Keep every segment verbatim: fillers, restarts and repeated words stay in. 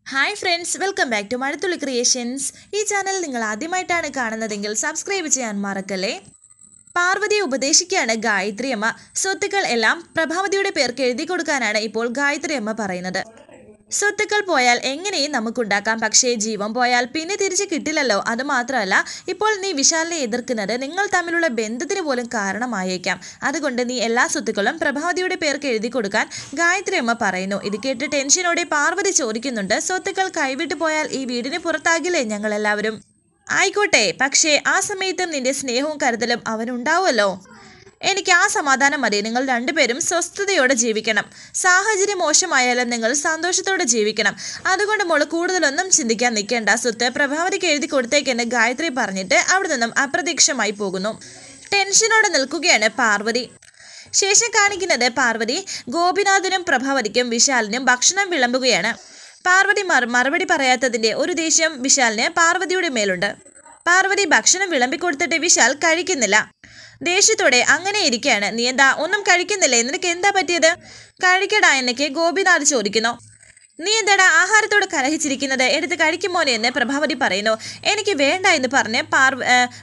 Hi friends, welcome back to Mazhathulli creations. ഈ channel നിങ്ങൾ ആദ്യമായിട്ടാണ് കാണുന്നതെങ്കിൽ സബ്സ്ക്രൈബ് ചെയ്യാൻ മറക്കല്ലേ. പാർവതിയെ ഉപദേശിക്കുകയാണ് ഗായത്രി അമ്മ. സ്വത്തുക്കൾ എല്ലാം പ്രഭാവതിയുടെ പേർക്ക് എഴുതി കൊടുക്കാനാണ് ഇപ്പോൾ ഗായത്രി അമ്മ പറയുന്നത്. സ്വത്തുക്കൾ പോയാൽ എങ്ങനെയും നമുക്കുണ്ടാക്കാം, പക്ഷേ ജീവൻ പോയാൽ പിന്നെ തിരിച്ച് കിട്ടില്ലല്ലോ. അതുമാത്രമല്ല, ഇപ്പോൾ നീ വിശാലിനെ എതിർക്കുന്നത് നിങ്ങൾ തമ്മിലുള്ള ബന്ധത്തിന് പോലും കാരണമായേക്കാം. അതുകൊണ്ട് നീ എല്ലാ സ്വത്തുക്കളും പ്രഭാവതിയുടെ പേർക്ക് എഴുതി കൊടുക്കാൻ ഗായത്രി അമ്മ പറയുന്നു. ഇത് കേട്ട് ടെൻഷനോടെ പാർവതി ചോദിക്കുന്നുണ്ട്, സ്വത്തുക്കൾ കൈവിട്ടു പോയാൽ ഈ വീടിന് പുറത്താകില്ലേ ഞങ്ങളെല്ലാവരും? ആയിക്കോട്ടെ, പക്ഷേ ആ സമയത്തും നിന്റെ സ്നേഹവും കരുതലും അവനുണ്ടാവുമല്ലോ. എനിക്ക് ആ സമാധാനം മതി. നിങ്ങൾ രണ്ടുപേരും സ്വസ്ഥതയോടെ ജീവിക്കണം. സാഹചര്യം മോശമായാലും നിങ്ങൾ സന്തോഷത്തോടെ ജീവിക്കണം. അതുകൊണ്ട് മോള് കൂടുതലൊന്നും ചിന്തിക്കാൻ നിൽക്കേണ്ട. സ്വത്ത് പ്രഭാവതിക്ക് എഴുതി കൊടുത്തേക്കെന്ന് ഗായത്രി പറഞ്ഞിട്ട് അവിടെ നിന്നും അപ്രത്യക്ഷമായി പോകുന്നു. ടെൻഷനോടെ നിൽക്കുകയാണ് പാർവതി. ശേഷം കാണിക്കുന്നത് പാർവതി ഗോപിനാഥിനും പ്രഭാവതിക്കും വിശാലിനും ഭക്ഷണം വിളമ്പുകയാണ്. പാർവതി മറു മറുപടി പറയാത്തതിൻ്റെ ഒരു ദേഷ്യം വിശാലിന് പാർവതിയുടെ മേലുണ്ട്. പാർവതി ഭക്ഷണം വിളമ്പിക്കൊടുത്തിട്ട് വിശാൽ കഴിക്കുന്നില്ല. ദേഷ്യത്തോടെ അങ്ങനെ ഇരിക്കുകയാണ്. നീ എന്താ ഒന്നും കഴിക്കുന്നില്ലേ? നിനക്ക് എന്താ പറ്റിയത്? കഴിക്കടാ എന്നൊക്കെ ഗോപിനാഥ് ചോദിക്കുന്നു. നീ എന്താടാ ആഹാരത്തോട് കലഹിച്ചിരിക്കുന്നത്? എടുത്ത് കഴിക്കുമോനെ എന്ന് പ്രഭാവതി പറയുന്നു. എനിക്ക് വേണ്ട എന്ന് പറഞ്ഞ് പാർവ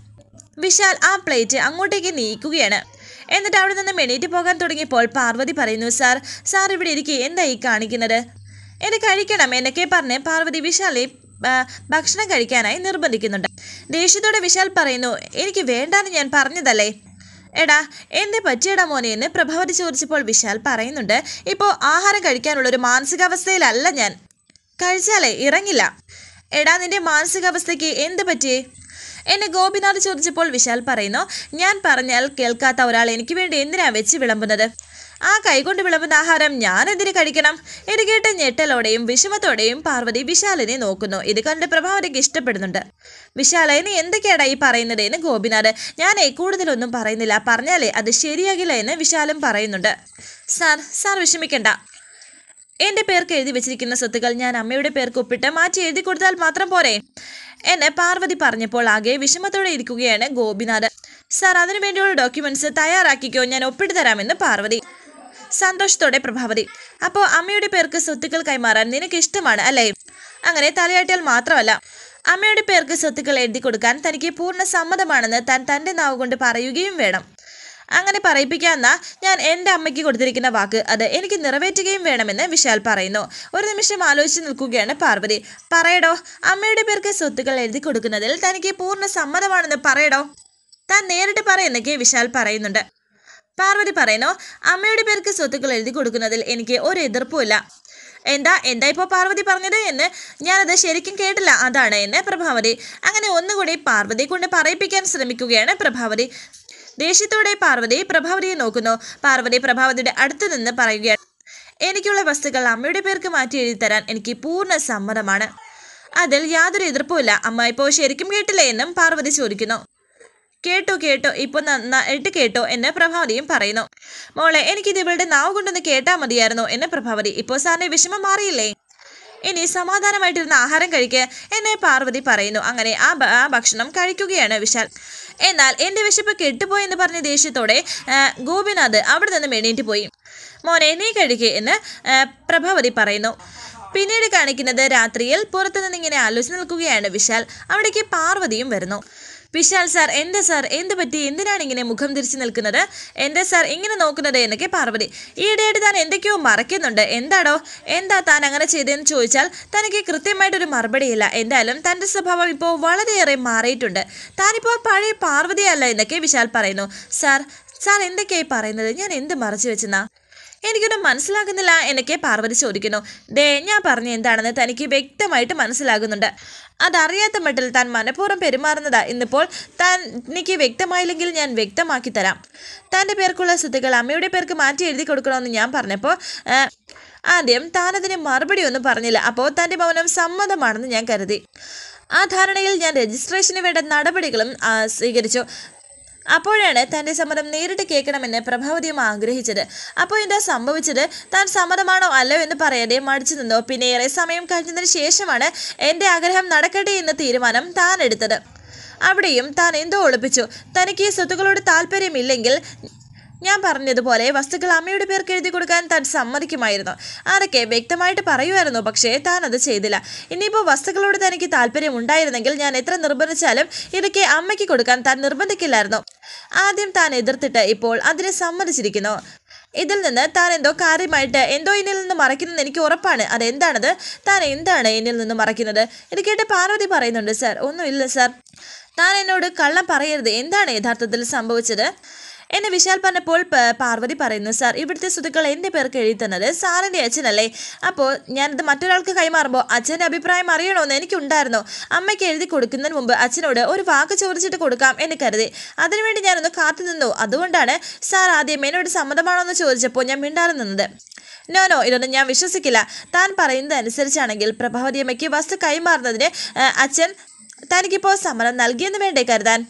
വിശാൽ ആ പ്ലേറ്റ് അങ്ങോട്ടേക്ക് നീക്കുകയാണ്. എന്നിട്ട് അവിടെ നിന്ന് എണീറ്റ് പോകാൻ തുടങ്ങിയപ്പോൾ പാർവതി പറയുന്നു, സാർ സാർ ഇവിടെ ഇരിക്കുക, എന്താ ഈ കാണിക്കുന്നത്? എന്നെ കഴിക്കണം എന്നൊക്കെ പറഞ്ഞ് പാർവതി വിശാലെ ഭക്ഷണം കഴിക്കാനായി നിർബന്ധിക്കുന്നുണ്ട്. ദേഷ്യത്തോടെ വിശാൽ പറയുന്നു, എനിക്ക് വേണ്ടാന്ന് ഞാൻ പറഞ്ഞതല്ലേ. എടാ എന്നെ പറ്റിയടാ മോനെ എന്ന് പ്രഭാവതി ചോദിച്ചപ്പോൾ വിശാൽ പറയുന്നുണ്ട്, ഇപ്പോൾ ആഹാരം കഴിക്കാനുള്ളൊരു മാനസികാവസ്ഥയിലല്ല ഞാൻ. കഴിച്ചാലേ ഇറങ്ങില്ല. എടാ നിന്റെ മാനസികാവസ്ഥയ്ക്ക് എന്ത് പറ്റിയേ എന്നെ ഗോപിനാഥ് ചോദിച്ചപ്പോൾ വിശാൽ പറയുന്നു, ഞാൻ പറഞ്ഞാൽ കേൾക്കാത്ത ഒരാൾ എനിക്ക് വേണ്ടി എന്തിനാ വെച്ച് വിളമ്പുന്നത്? ആ കൈകൊണ്ട് വിളമ്പുന്ന ആഹാരം ഞാൻ എന്തിനു കഴിക്കണം? ഇത് കേട്ട് ഞെട്ടലോടെയും വിഷമത്തോടെയും പാർവതി വിശാലിനെ നോക്കുന്നു. ഇത് കണ്ട് പ്രഭാവതിക്ക് ഇഷ്ടപ്പെടുന്നുണ്ട്. വിശാലെ നീ എന്തൊക്കെയാടാ ഈ പറയുന്നത് എന്ന് ഗോപിനാഥ്. ഞാനേ കൂടുതലൊന്നും പറയുന്നില്ല, പറഞ്ഞാലേ അത് ശരിയാകില്ല എന്ന് വിശാലും പറയുന്നുണ്ട്. സാർ സാർ വിഷമിക്കണ്ട. എൻ്റെ പേർക്ക് എഴുതി വെച്ചിരിക്കുന്ന സ്വത്തുക്കൾ ഞാൻ അമ്മയുടെ പേർക്ക് ഒപ്പിട്ട് മാറ്റി എഴുതി കൊടുത്താൽ മാത്രം പോരെ എന്ന് പാർവതി പറഞ്ഞപ്പോൾ ആകെ വിഷമത്തോടെ ഇരിക്കുകയാണ് ഗോപിനാഥ്. സാർ അതിനു വേണ്ടിയുള്ള ഡോക്യുമെന്റ്സ് തയ്യാറാക്കിക്കോ, ഞാൻ ഒപ്പിട്ട് തരാമെന്ന് പാർവതി. സന്തോഷത്തോടെ പ്രഭാവതി. അപ്പോൾ അമ്മയുടെ പേർക്ക് സ്വത്തുക്കൾ കൈമാറാൻ നിനക്ക് ഇഷ്ടമാണ് അല്ലേ? അങ്ങനെ തലയാട്ടിയാൽ മാത്രമല്ല, അമ്മയുടെ പേർക്ക് സ്വത്തുക്കൾ എഴുതി കൊടുക്കാൻ തനിക്ക് പൂർണ്ണ സമ്മതമാണെന്ന് താൻ തൻ്റെ നാവ് കൊണ്ട് പറയുകയും വേണം. അങ്ങനെ പറയിപ്പിക്കാമെന്നാ ഞാൻ എൻ്റെ അമ്മയ്ക്ക് കൊടുത്തിരിക്കുന്ന വാക്ക്, അത് എനിക്ക് നിറവേറ്റുകയും വേണമെന്ന് വിശാൽ പറയുന്നു. ഒരു നിമിഷം ആലോചിച്ച് നിൽക്കുകയാണ് പാർവതി. പറയടോ, അമ്മയുടെ പേർക്ക് സ്വത്തുക്കൾ എഴുതി കൊടുക്കുന്നതിൽ തനിക്ക് പൂർണ്ണ സമ്മതമാണെന്ന് പറയടോ. താൻ നേരിട്ട് പറയുന്നൊക്കെ വിശാൽ പറയുന്നുണ്ട്. പാർവതി പറയുന്നു, അമ്മയുടെ പേർക്ക് സ്വത്തുക്കൾ എഴുതി കൊടുക്കുന്നതിൽ എനിക്ക് ഒരു എതിർപ്പുമില്ല. എന്താ എന്താ ഇപ്പോൾ പാർവതി പറഞ്ഞത് എന്ന് ഞാനത് ശരിക്കും കേട്ടില്ല, അതാണ് എന്ന് പ്രഭാവതി. അങ്ങനെ ഒന്നുകൂടി പാർവതിയെ കൊണ്ട് പറയിപ്പിക്കാൻ ശ്രമിക്കുകയാണ് പ്രഭാവതി. ദേഷ്യത്തോടെ പാർവതി പ്രഭാവതിയെ നോക്കുന്നു. പാർവതി പ്രഭാവതിയുടെ അടുത്ത് നിന്ന് പറയുകയാണ്, എനിക്കുള്ള വസ്തുക്കൾ അമ്മയുടെ പേർക്ക് മാറ്റി എഴുതി തരാൻ എനിക്ക് പൂർണ്ണ സമ്മതമാണ്. അതിൽ യാതൊരു എതിർപ്പുമില്ല. അമ്മ ഇപ്പോൾ ശരിക്കും കേട്ടില്ലേ എന്നും പാർവതി ചോദിക്കുന്നു. കേട്ടോ കേട്ടോ ഇപ്പോൾ നന്നായിട്ട് കേട്ടോ എന്ന് പ്രഭാവതിയും പറയുന്നു. മോളെ എനിക്കിത് ഇവളുടെ നാവ് കൊണ്ടൊന്ന് കേട്ടാൽ മതിയായിരുന്നു എന്ന് പ്രഭാവതി. ഇപ്പോൾ സാറിന്റെ വിഷമം മാറിയില്ലേ? ഇനി സമാധാനമായിട്ടിരുന്ന ആഹാരം കഴിക്കുക എന്നെ പാർവതി പറയുന്നു. അങ്ങനെ ആ ആ ഭക്ഷണം കഴിക്കുകയാണ് വിശാൽ. എന്നാൽ എൻ്റെ വിശപ്പ് കെട്ടുപോയെന്ന് പറഞ്ഞ ദേഷ്യത്തോടെ ഗോപിനാഥ് അവിടെ നിന്ന് എണീറ്റ് പോയി. മോനെ നീ കഴിക്കുക എന്ന് പ്രഭാവതി പറയുന്നു. പിന്നീട് കാണിക്കുന്നത് രാത്രിയിൽ പുറത്തുനിന്ന് ഇങ്ങനെ ആലോചിച്ച് നിൽക്കുകയാണ് വിശാൽ. അവിടേക്ക് പാർവതിയും വരുന്നു. വിശാൽ സാർ എന്താ സാർ എന്ത് പറ്റി? എന്തിനാണ് ഇങ്ങനെ മുഖം തിരിച്ചു നിൽക്കുന്നത്? എന്താ സാർ ഇങ്ങനെ നോക്കുന്നത് എന്നൊക്കെ പാർവതി. ഈയിടെയായിട്ട് താൻ എന്തൊക്കെയോ മറയ്ക്കുന്നുണ്ട്. എന്താടോ എന്താ താൻ അങ്ങനെ ചെയ്തതെന്ന് ചോദിച്ചാൽ തനിക്ക് കൃത്യമായിട്ടൊരു മറുപടിയില്ല. എന്തായാലും തൻ്റെ സ്വഭാവം ഇപ്പോൾ വളരെയേറെ മാറിയിട്ടുണ്ട്. താനിപ്പോൾ പഴയ പാർവതിയല്ല എന്നൊക്കെ വിശാൽ പറയുന്നു. സാർ സാർ എന്തൊക്കെയായി പറയുന്നത്? ഞാൻ എന്ത് മറച്ചു വെച്ചെന്നാ? എനിക്കൊന്നും മനസ്സിലാകുന്നില്ല എന്നൊക്കെ പാർവതി ചോദിക്കുന്നു. ദേ ഞാൻ പറഞ്ഞ എന്താണെന്ന് തനിക്ക് വ്യക്തമായിട്ട് മനസ്സിലാകുന്നുണ്ട്. അതറിയാത്ത മട്ടിൽ താൻ മനഃപൂർവ്വം പെരുമാറുന്നതാ. ഇന്നിപ്പോൾ താൻ എനിക്ക് വ്യക്തമായില്ലെങ്കിൽ ഞാൻ വ്യക്തമാക്കി തരാം. തൻ്റെ പേർക്കുള്ള സ്വത്തുക്കൾ അമ്മയുടെ പേർക്ക് മാറ്റി എഴുതി കൊടുക്കണമെന്ന് ഞാൻ പറഞ്ഞപ്പോൾ ആദ്യം താനതിന് മറുപടി ഒന്നും പറഞ്ഞില്ല. അപ്പോൾ തൻ്റെ മൗനം സമ്മതമാണെന്ന് ഞാൻ കരുതി. ആ ധാരണയിൽ ഞാൻ രജിസ്ട്രേഷന് വേണ്ട നടപടികളും സ്വീകരിച്ചു. അപ്പോഴാണ് തൻ്റെ സമ്മതം നേരിട്ട് കേൾക്കണമെന്ന് പ്രഭാവതിയും ആഗ്രഹിച്ചത്. അപ്പോൾ എന്താ സംഭവിച്ചത്? താൻ സമ്മതമാണോ അല്ലോ എന്ന് പറയാതെ മടിച്ചു നിന്നോ. പിന്നെ ഏറെ സമയം കഴിഞ്ഞതിന് ശേഷമാണ് എൻ്റെ ആഗ്രഹം നടക്കട്ടെ എന്ന തീരുമാനം താൻ എടുത്തത്. അവിടെയും താൻ എന്തോ ഒളിപ്പിച്ചു. തനിക്ക് ഈ സ്വത്തുക്കളോട് താല്പര്യമില്ലെങ്കിൽ ഞാൻ പറഞ്ഞതുപോലെ വസ്തുക്കൾ അമ്മയുടെ പേർക്ക് എഴുതി കൊടുക്കാൻ താൻ സമ്മതിക്കുമായിരുന്നു. അതൊക്കെ വ്യക്തമായിട്ട് പറയുമായിരുന്നു. പക്ഷേ താൻ അത് ചെയ്തില്ല. ഇനിയിപ്പോൾ വസ്തുക്കളോട് തനിക്ക് താല്പര്യം ഉണ്ടായിരുന്നെങ്കിൽ ഞാൻ എത്ര നിർബന്ധിച്ചാലും ഇതൊക്കെ അമ്മയ്ക്ക് കൊടുക്കാൻ താൻ നിർബന്ധിക്കില്ലായിരുന്നു. ആദ്യം താൻ എതിർത്തിട്ട് ഇപ്പോൾ അതിനെ സമ്മതിച്ചിരിക്കുന്നു. ഇതിൽ നിന്ന് താൻ എന്തോ കാര്യമായിട്ട് എന്തോ എന്നിൽ നിന്ന് മറയ്ക്കുന്നത് എനിക്ക് ഉറപ്പാണ്. അതെന്താണത്? താൻ എന്താണ് എന്നിൽ നിന്ന് മറയ്ക്കുന്നത്? ഇത് കേട്ട് പാർവതി പറയുന്നുണ്ട്, സാർ ഒന്നുമില്ല സാർ, താൻ എന്നോട് കള്ളം പറയരുത്. എന്താണ് യഥാർത്ഥത്തിൽ സംഭവിച്ചത് എന്നെ വിശാൽ പറഞ്ഞപ്പോൾ പാർവതി പറയുന്നു, സാർ ഇവിടുത്തെ സ്വത്തുക്കൾ എൻ്റെ പേർക്ക് എഴുതി തന്നത് സാറിൻ്റെ അച്ഛനല്ലേ? അപ്പോൾ ഞാനിത് മറ്റൊരാൾക്ക് കൈമാറുമ്പോൾ അച്ഛൻ്റെ അഭിപ്രായം അറിയണമെന്ന് എനിക്കുണ്ടായിരുന്നു. അമ്മയ്ക്ക് എഴുതി കൊടുക്കുന്നതിന് മുമ്പ് അച്ഛനോട് ഒരു വാക്ക് ചോദിച്ചിട്ട് കൊടുക്കാം എന്ന് കരുതി. അതിനുവേണ്ടി ഞാനൊന്ന് കാത്തു നിന്നു. അതുകൊണ്ടാണ് സാർ ആദ്യം എന്നോട് സമ്മതമാണോ എന്ന് ചോദിച്ചപ്പോൾ ഞാൻ മിണ്ടാതെ നിന്നത്. നോ നോ ഇതൊന്നും ഞാൻ വിശ്വസിക്കില്ല. താൻ പറയുന്നത് അനുസരിച്ചാണെങ്കിൽ പ്രഭാവതി അമ്മയ്ക്ക് വസ്തു കൈമാറുന്നതിന് അച്ഛൻ തനിക്കിപ്പോൾ സമ്മതം നൽകിയെന്ന് വേണ്ടേ കരുതാൻ?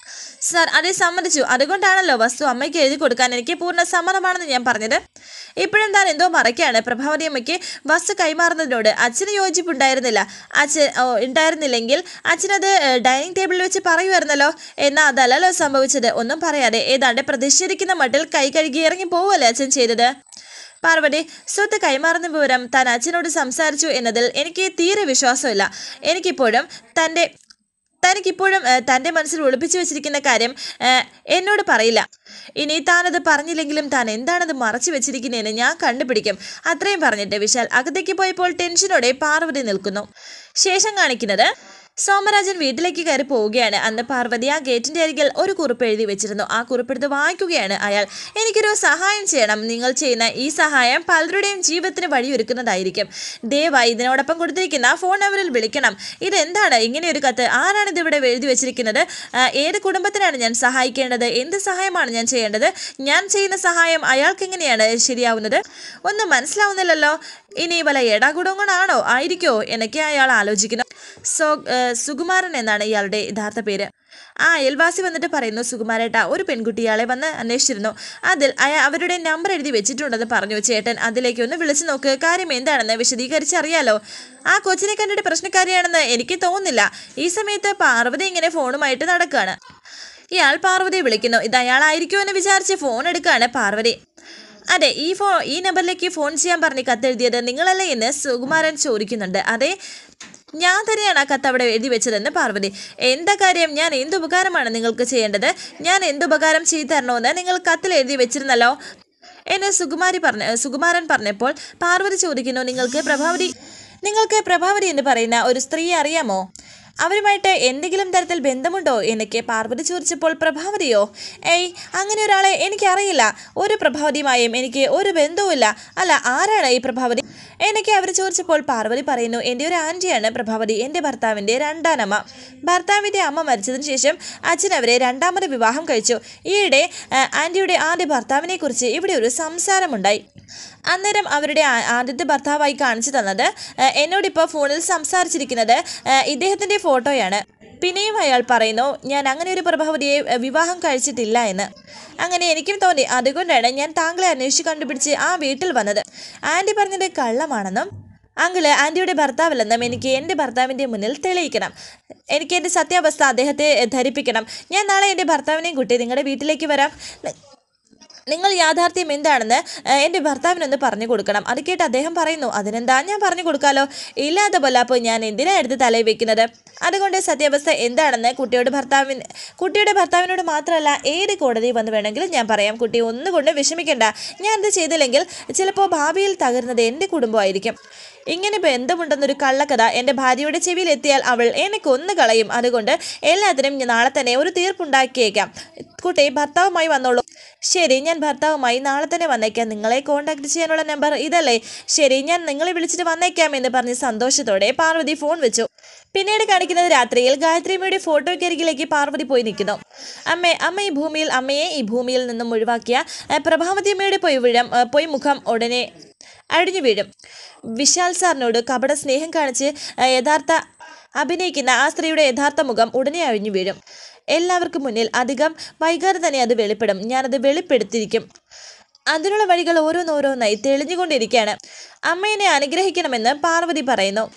സാർ അതേ സമ്മതിച്ചു. അതുകൊണ്ടാണല്ലോ വസ്തു അമ്മയ്ക്ക് എഴുതി കൊടുക്കാൻ എനിക്ക് പൂർണ്ണ സമ്മതമാണെന്ന് ഞാൻ പറഞ്ഞത്. ഇപ്പോഴും താൻ എന്തോ മറയ്ക്കാണ്. പ്രഭാവതി അമ്മയ്ക്ക് വസ്തു കൈമാറുന്നതിനോട് അച്ഛന് യോജിപ്പുണ്ടായിരുന്നില്ല. അച്ഛൻ ഉണ്ടായിരുന്നില്ലെങ്കിൽ അച്ഛനത് ഡൈനിങ് ടേബിളിൽ വെച്ച് പറയുമായിരുന്നല്ലോ. എന്നാൽ അതല്ലല്ലോ സംഭവിച്ചത്. ഒന്നും പറയാതെ ഏതാണ്ട് പ്രതിഷേധിക്കുന്ന മട്ടിൽ കൈ കഴുകി ഇറങ്ങി പോവുമല്ലേ അച്ഛൻ ചെയ്തത്. പാർവതി, സ്വത്ത് കൈമാറുന്ന വിവരം താൻ അച്ഛനോട് സംസാരിച്ചു എന്നതിൽ എനിക്ക് തീരെ വിശ്വാസമില്ല. എനിക്കിപ്പോഴും തൻ്റെ തനിക്കിപ്പോഴും തൻ്റെ മനസ്സിൽ ഒളിപ്പിച്ചു വെച്ചിരിക്കുന്ന കാര്യം എന്നോട് പറയില്ല. ഇനി താനത് പറഞ്ഞില്ലെങ്കിലും താൻ എന്താണത് മറച്ചു വെച്ചിരിക്കുന്നതെന്ന് ഞാൻ കണ്ടുപിടിക്കും. അത്രയും പറഞ്ഞിട്ട് വിശാൽ അകത്തേക്ക് പോയപ്പോൾ ടെൻഷനോടെ പാർവതി നിൽക്കുന്നു. ശേഷം കാണിക്കുന്നത് സോമരാജൻ വീട്ടിലേക്ക് കയറി പോവുകയാണ്. അന്ന് പാർവതി ആ ഗേറ്റിൻ്റെ അരികിൽ ഒരു കുറിപ്പ് എഴുതി വെച്ചിരുന്നു. ആ കുറിപ്പെടുത്ത് വായിക്കുകയാണ് അയാൾ. എനിക്കൊരു സഹായം ചെയ്യണം. നിങ്ങൾ ചെയ്യുന്ന ഈ സഹായം പലരുടെയും ജീവിതത്തിന് വഴിയൊരുക്കുന്നതായിരിക്കും. ദയവായി ഇതിനോടൊപ്പം കൊടുത്തിരിക്കുന്ന ഫോൺ നമ്പറിൽ വിളിക്കണം. ഇതെന്താണ് ഇങ്ങനെയൊരു കത്ത്? ആരാണിത് ഇവിടെ എഴുതി വെച്ചിരിക്കുന്നത്? ഏത് കുടുംബത്തിനാണ് ഞാൻ സഹായിക്കേണ്ടത്? എന്ത് സഹായമാണ് ഞാൻ ചെയ്യേണ്ടത്? ഞാൻ ചെയ്യുന്ന സഹായം അയാൾക്ക് എങ്ങനെയാണ് ശരിയാവുന്നത്? ഒന്നും മനസ്സിലാവുന്നില്ലല്ലോ. ഇനി വല്ല എടാകുടങ്ങളാണോ ആയിരിക്കോ എന്നൊക്കെ അയാൾ ആലോചിക്കുന്നു. സോ സുകുമാരൻ എന്നാണ് ഇയാളുടെ യഥാർത്ഥ പേര്. ആ അയൽവാസി വന്നിട്ട് പറയുന്നു, സുകുമാരേട്ട ഒരു പെൺകുട്ടി ഇയാളെ വന്ന് അന്വേഷിച്ചിരുന്നു. അതിൽ അയാൾ അവരുടെ നമ്പർ എഴുതി വെച്ചിട്ടുണ്ടെന്ന് പറഞ്ഞു. ചേട്ടൻ അതിലേക്ക് ഒന്ന് വിളിച്ചു നോക്ക്. കാര്യം എന്താണെന്ന് വിശദീകരിച്ചറിയാലോ. ആ കൊച്ചിനെ കണ്ടിട്ട് പ്രശ്നക്കാരിയാണെന്ന് എനിക്ക് തോന്നുന്നില്ല. ഈ സമയത്ത് പാർവതി ഇങ്ങനെ ഫോണുമായിട്ട് നടക്കുകയാണ്. ഇയാൾ പാർവതിയെ വിളിക്കുന്നു. ഇത് അയാളായിരിക്കുമോ എന്ന് വിചാരിച്ച് ഫോൺ എടുക്കുകയാണ് പാർവതി. അതെ, ഈ ഫോ ഈ നമ്പറിലേക്ക് ഫോൺ ചെയ്യാൻ പറഞ്ഞ് കത്തെഴുതിയത് നിങ്ങളല്ലേ എന്ന് സുകുമാരൻ ചോദിക്കുന്നുണ്ട്. അതെ, ഞാൻ തന്നെയാണ് ആ കത്ത് അവിടെ എഴുതി വെച്ചതെന്ന് പാർവതി. എന്താ കാര്യം? ഞാൻ എന്തുപകാരമാണ് നിങ്ങൾക്ക് ചെയ്യേണ്ടത്? ഞാൻ എന്തുപകാരം ചെയ്തു തരണമെന്ന് നിങ്ങൾ കത്തിൽ എഴുതി വെച്ചിരുന്നല്ലോ എന്നെ സുകുമാരി പറഞ്ഞ സുകുമാരൻ പറഞ്ഞപ്പോൾ പാർവതി ചോദിക്കുന്നു, നിങ്ങൾക്ക് പ്രഭാവതി നിങ്ങൾക്ക് പ്രഭാവതി എന്ന് പറയുന്ന ഒരു സ്ത്രീയെ അറിയാമോ? അവരുമായിട്ട് എന്തെങ്കിലും തരത്തിൽ ബന്ധമുണ്ടോ എന്നൊക്കെ പാർവതി ചോദിച്ചപ്പോൾ പ്രഭാവതിയോ? ഏയ്, അങ്ങനെ ഒരാളെ എനിക്കറിയില്ല. ഒരു പ്രഭാവതിയുമായും എനിക്ക് ഒരു ബന്ധവുമില്ല. അല്ല, ആരാണ് ഈ പ്രഭാവതി എന്നൊക്കെ അവർ ചോദിച്ചപ്പോൾ പാർവതി പറയുന്നു, എൻ്റെ ഒരു ആൻറ്റിയാണ് പ്രഭാവതി, എൻ്റെ ഭർത്താവിൻ്റെ രണ്ടാനമ്മ. ഭർത്താവിൻ്റെ അമ്മ മരിച്ചതിന് ശേഷം അച്ഛൻ അവരെ രണ്ടാമത് വിവാഹം കഴിച്ചു. ഈയിടെ ആൻറ്റിയുടെ ആദ്യ ഭർത്താവിനെ കുറിച്ച് ഇവിടെ ഒരു സംസാരമുണ്ടായി. അന്നേരം അവരുടെ ആദ്യത്തെ ഭർത്താവായി കാണിച്ചു തന്നത് എന്നോടിപ്പോൾ ഫോണിൽ സംസാരിച്ചിരിക്കുന്നത് ഇദ്ദേഹത്തിൻ്റെ ഫോട്ടോയാണ്. പിന്നെയും അയാൾ പറയുന്നു, ഞാൻ അങ്ങനെ ഒരു പ്രഭാവതിയെ വിവാഹം കഴിച്ചിട്ടില്ല എന്ന്. അങ്ങനെ എനിക്കും തോന്നി. അതുകൊണ്ടാണ് ഞാൻ താങ്കളെ അന്വേഷിച്ച് കണ്ടുപിടിച്ച് ആ വീട്ടിൽ വന്നത്. ആൻറ്റി പറഞ്ഞത് കള്ളമാണെന്നും അങ്കിള് ആൻറ്റിയുടെ ഭർത്താവല്ലെന്നും എനിക്ക് എൻ്റെ ഭർത്താവിൻ്റെ മുന്നിൽ തെളിയിക്കണം. എനിക്ക് എൻ്റെ സത്യാവസ്ഥ അദ്ദേഹത്തെ ധരിപ്പിക്കണം. ഞാൻ നാളെ എൻ്റെ ഭർത്താവിനെയും കൂട്ടി നിങ്ങളുടെ വീട്ടിലേക്ക് വരാം. നിങ്ങൾ യാഥാർത്ഥ്യം എന്താണെന്ന് എൻ്റെ ഭർത്താവിനൊന്ന് പറഞ്ഞു കൊടുക്കണം. അത് കേട്ട് അദ്ദേഹം പറയുന്നു, അതിനെന്താ, ഞാൻ പറഞ്ഞു കൊടുക്കാമല്ലോ. ഇല്ലാത്ത പോലെ അപ്പോൾ ഞാൻ എന്തിനാണ് എടുത്ത് തലയിൽ വെക്കുന്നത്? അതുകൊണ്ട് സത്യാവസ്ഥ എന്താണെന്ന് കുട്ടിയുടെ ഭർത്താവിന് കുട്ടിയുടെ ഭർത്താവിനോട് മാത്രമല്ല ഏത് കോടതി വന്ന് വേണമെങ്കിലും ഞാൻ പറയാം. കുട്ടി ഒന്നുകൊണ്ട് വിഷമിക്കേണ്ട. ഞാനിത് ചെയ്തില്ലെങ്കിൽ ചിലപ്പോൾ ഭാവിയിൽ തകരുന്നത് എൻ്റെ കുടുംബമായിരിക്കും. ഇങ്ങനെ ബന്ധമുണ്ടെന്നൊരു കള്ളക്കഥ എൻ്റെ ഭാര്യയുടെ ചെവിയിൽ എത്തിയാൽ അവൾ എന്നെ കൊന്നു കളയും. അതുകൊണ്ട് എല്ലാത്തിനും നാളെ തന്നെ ഒരു തീർപ്പുണ്ടാക്കിയേക്കാം. കുട്ടി ഭർത്താവുമായി വന്നോളൂ. ശരി, ഞാൻ ഭർത്താവുമായി നാളെ തന്നെ വന്നേക്കാം. നിങ്ങളെ കോൺടാക്ട് ചെയ്യാനുള്ള നമ്പർ ഇതല്ലേ? ശരി, ഞാൻ നിങ്ങളെ വിളിച്ചിട്ട് വന്നേക്കാം എന്ന് പറഞ്ഞ് സന്തോഷത്തോടെ പാർവതി ഫോൺ വെച്ചു. പിന്നീട് കാണിക്കുന്നത് രാത്രിയിൽ ഗായത്രിയമ്മയുടെ ഫോട്ടോക്കരികിലേക്ക് പാർവതി പോയി നിൽക്കുന്നു. അമ്മേ അമ്മ ഈ ഭൂമിയിൽ അമ്മയെ ഈ ഭൂമിയിൽ നിന്നും ഒഴിവാക്കിയ പ്രഭാവതിയമ്മയുടെ പൊയ് വീഴം പൊയ് മുഖം ഉടനെ അഴിഞ്ഞു വീഴും. വിശാൽ സാറിനോട് കപട സ്നേഹം കാണിച്ച് യഥാർത്ഥ അഭിനയിക്കുന്ന ആ സ്ത്രീയുടെ യഥാർത്ഥ മുഖം ഉടനെ അഴിഞ്ഞു വീഴും. എല്ലാവർക്കും മുന്നിൽ അധികം വൈകാതെ തന്നെ അത് വെളിപ്പെടും. ഞാനത് വെളിപ്പെടുത്തിയിരിക്കും. അതിനുള്ള വഴികൾ ഓരോന്നോരോന്നായി തെളിഞ്ഞുകൊണ്ടിരിക്കുകയാണ്. അമ്മേനെ അനുഗ്രഹിക്കണമെന്ന് പാർവതി പറയുന്നു.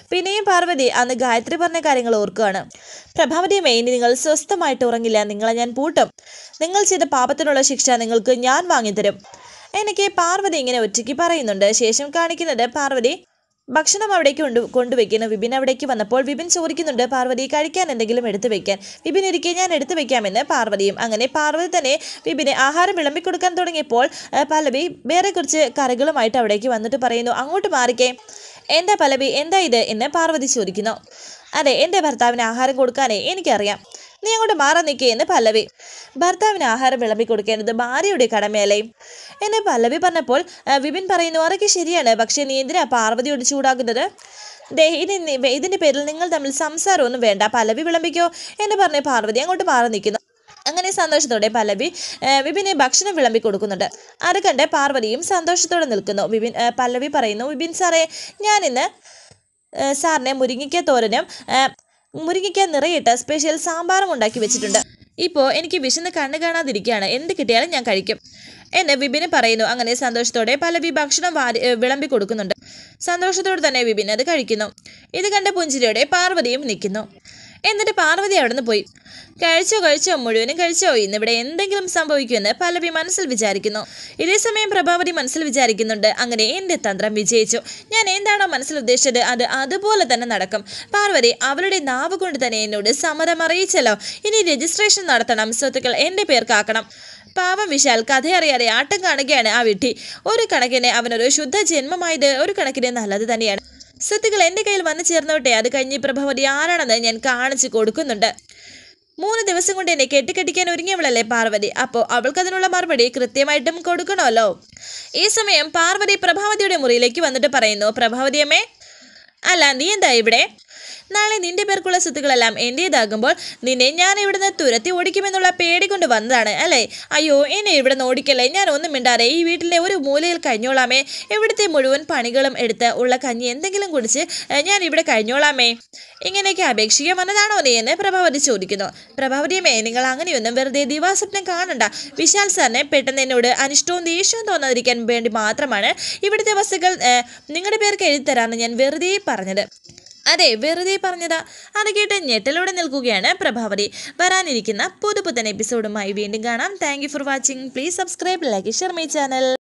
പിന്നെയും പാർവതി അന്ന് ഗായത്രി പറഞ്ഞ കാര്യങ്ങൾ ഓർക്കുകയാണ്. പ്രഭാവതിയമ്മേ, ഇനി നിങ്ങൾ സ്വസ്ഥമായിട്ട് ഉറങ്ങില്ല, നിങ്ങളെ ഞാൻ പൂട്ടും. നിങ്ങൾ ചെയ്ത പാപത്തിനുള്ള ശിക്ഷ നിങ്ങൾക്ക് ഞാൻ വാങ്ങിത്തരും എനിക്ക് പാർവതി ഇങ്ങനെ ഒറ്റയ്ക്ക് പറയുന്നുണ്ട്. ശേഷം കാണിക്കുന്നത് പാർവതി ഭക്ഷണം അവിടേക്ക് കൊണ്ട് കൊണ്ടുവയ്ക്കുന്നു. വിപിൻ അവിടേക്ക് വന്നപ്പോൾ വിപിൻ ചോദിക്കുന്നുണ്ട്, പാർവതി കഴിക്കാൻ എന്തെങ്കിലും എടുത്തു വെക്കാൻ. വിപിൻ ഇരിക്കെ ഞാൻ എടുത്തു വെക്കാമെന്ന് പാർവതിയും. അങ്ങനെ പാർവതി തന്നെ വിപിന് ആഹാരം വിളമ്പിക്കൊടുക്കാൻ തുടങ്ങിയപ്പോൾ പല്ലവി വേറെ കുറച്ച് കറികളുമായിട്ട് അവിടേക്ക് വന്നിട്ട് പറയുന്നു, അങ്ങോട്ട് മാറിക്കേ. എന്താ പല്ലവി, എന്താ ഇത് എന്ന് പാർവതി ചോദിക്കുന്നു. അതെ, എൻ്റെ ഭർത്താവിന് ആഹാരം കൊടുക്കാനേ എനിക്കറിയാം, നീ അങ്ങോട്ട് മാറാൻ നിൽക്കേ എന്ന് പല്ലവി. ഭർത്താവിന് ആഹാരം വിളമ്പി കൊടുക്കേണ്ടത് ഭാര്യയുടെ കടമയല്ലേ എന്ന് പല്ലവി പറഞ്ഞപ്പോൾ വിപിൻ പറയുന്നു, അതൊക്കെ ശരിയാണ്, പക്ഷേ നീ എന്തിനാ പാർവതിയോട് ചൂടാകുന്നത്? ദേ ഇതിന് ഇതിൻ്റെ പേരിൽ നിങ്ങൾ തമ്മിൽ സംസാരമൊന്നും വേണ്ട, പല്ലവി വിളമ്പിക്കോ എന്ന് പറഞ്ഞ് പാർവതി അങ്ങോട്ട് മാറി നിൽക്കുന്നു. അങ്ങനെ സന്തോഷത്തോടെ പല്ലവി വിപിനെ ഭക്ഷണം വിളമ്പി കൊടുക്കുന്നുണ്ട്. അത് കണ്ട് പാർവതിയും സന്തോഷത്തോടെ നിൽക്കുന്നു. വിപിൻ പല്ലവി പറയുന്നു, വിപിൻ സാറേ, ഞാനിന്ന് സാറിനെ മുരിങ്ങിക്ക തോരനും മുരിങ്ങിക്ക നിറയിട്ട് സ്പെഷ്യൽ സാമ്പാറും ഉണ്ടാക്കി വെച്ചിട്ടുണ്ട്. ഇപ്പോൾ എനിക്ക് വിശന്ന് കണ്ണു കാണാതിരിക്കുകയാണ്, എന്ത് കിട്ടിയാലും ഞാൻ കഴിക്കും എന്ന് വിപിന് പറയുന്നു. അങ്ങനെ സന്തോഷത്തോടെ പല്ലവി ഭക്ഷണം വാരി വിളമ്പി കൊടുക്കുന്നുണ്ട്. സന്തോഷത്തോടെ തന്നെ വിപിൻ അത് കഴിക്കുന്നു. ഇത് കണ്ട പുഞ്ചിരിയോടെ പാർവതിയും നിൽക്കുന്നു. എന്നിട്ട് പാർവതി അവിടെ നിന്ന് പോയി. കഴിച്ചോ കഴിച്ചോ മുഴുവനും കഴിച്ചോ, ഇന്നിവിടെ എന്തെങ്കിലും സംഭവിക്കുമെന്ന് പല്ലവി മനസ്സിൽ വിചാരിക്കുന്നു. ഇതേസമയം പ്രഭാവതി മനസ്സിൽ വിചാരിക്കുന്നുണ്ട്, അങ്ങനെ എൻ്റെ തന്ത്രം വിജയിച്ചു, ഞാൻ എന്താണോ മനസ്സിൽ ഉദ്ദേശിച്ചത് അത് അതുപോലെ തന്നെ നടക്കും. പാർവതി അവളുടെ നാവ് കൊണ്ട് തന്നെ എന്നോട് സമ്മതം അറിയിച്ചല്ലോ, ഇനി രജിസ്ട്രേഷൻ നടത്തണം, സ്വത്തുക്കൾ എൻ്റെ പേർക്കാക്കണം. പാവം വിശാൽ കഥയറിയാതെ ആട്ടം കാണുകയാണ് ആ വിട്ടി. ഒരു കണക്കിന് അവനൊരു ശുദ്ധ ജന്മമായത് ഒരു കണക്കിന് നല്ലത് തന്നെയാണ്. സ്വത്തുക്കൾ എൻ്റെ കയ്യിൽ വന്നു ചേർന്നോട്ടെ, അത് കഴിഞ്ഞ് പ്രഭാവതി ആരാണെന്ന് ഞാൻ കാണിച്ചു കൊടുക്കുന്നുണ്ട്. മൂന്ന് ദിവസം കൊണ്ട് എന്നെ കെട്ടിക്കെട്ടിക്കാൻ ഒരുങ്ങിയവളല്ലേ പാർവതി, അപ്പോൾ അവൾക്കതിനുള്ള മറുപടി കൃത്യമായിട്ടും കൊടുക്കണമല്ലോ. ഈ സമയം പാർവതി പ്രഭാവതിയുടെ മുറിയിലേക്ക് വന്നിട്ട് പറയുന്നു, പ്രഭാവതിയമ്മേ, അല്ല നീ എന്താ ഇവിടെ? നാളെ നിന്റെ പേർക്കുള്ള സ്വത്തുക്കളെല്ലാം എൻ്റേതാകുമ്പോൾ നിന്നെ ഞാൻ ഇവിടുന്ന് തുരത്തി ഓടിക്കുമെന്നുള്ള പേടി കൊണ്ട് വന്നതാണ് അല്ലേ? അയ്യോ, എന്നെ ഇവിടെ നിന്ന് ഓടിക്കല്ലേ, ഞാൻ ഒന്നും മിണ്ടാതെ ഈ വീട്ടിലെ ഒരു മൂലയിൽ കഴിഞ്ഞോളാമേ. ഇവിടുത്തെ മുഴുവൻ പണികളും എടുത്ത് ഉള്ള കഞ്ഞി എന്തെങ്കിലും കുടിച്ച് ഞാൻ ഇവിടെ കഴിഞ്ഞോളാമേ. ഇങ്ങനെയൊക്കെ അപേക്ഷിക്കാൻ വന്നതാണോ നീ എന്ന് പ്രഭാവതി ചോദിക്കുന്നു. പ്രഭാവതിയമ്മേ, നിങ്ങൾ അങ്ങനെയൊന്നും വെറുതെ ദിവാസ്വപ്നം കാണണ്ട. വിശാൽ സാറിനെ പെട്ടെന്ന് എന്നോട് അനിഷ്ടവും ദേഷ്യവും തോന്നാതിരിക്കാൻ വേണ്ടി മാത്രമാണ് ഇവിടുത്തെ വസ്തുക്കൾ നിങ്ങളുടെ പേർക്ക് എഴുതി തരാമെന്ന് ഞാൻ വെറുതെ പറഞ്ഞത്. അതെ, വെറുതെ പറഞ്ഞതാ. അത് കേട്ട് ഞെട്ടലോടെ നിൽക്കുകയാണ് പ്രഭാവതി. വരാനിരിക്കുന്ന പുതുപുത്തൻ എപ്പിസോഡുമായി വീണ്ടും കാണാം. Thank you for watching. Please subscribe, like, share my channel.